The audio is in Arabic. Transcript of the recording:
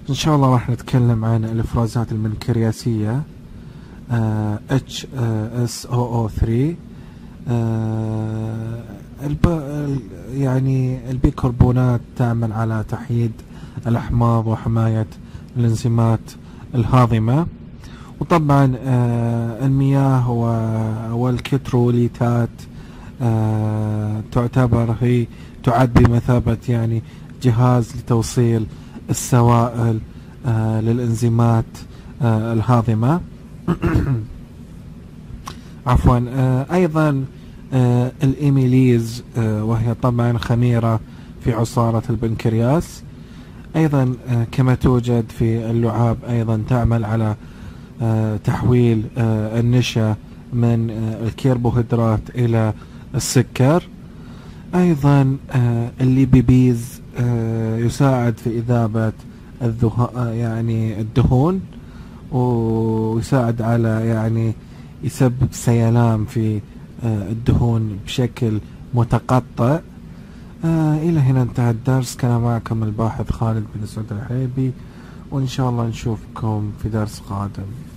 إن شاء الله راح نتكلم عن الإفرازات المنكرياسية HSOO3. يعني البيكربونات تعمل على تحييد الأحماض وحماية الإنزيمات الهاضمة. وطبعا المياه والكتروليتات تعتبر هي تعد بمثابة يعني جهاز لتوصيل السوائل للإنزيمات الهاضمة. عفوا. أيضا الإيميليز وهي طبعا خميرة في عصارة البنكرياس، أيضا كما توجد في اللعاب، أيضا تعمل على تحويل النشا من الكربوهيدرات إلى السكر. أيضا الليبيبيز يساعد في إذابة يعني الدهون، ويساعد على يعني يسبب سيلان في الدهون بشكل متقطع. إلى هنا انتهى الدرس. كان معكم الباحث خالد بن سعود الحليبي، وإن شاء الله نشوفكم في درس قادم.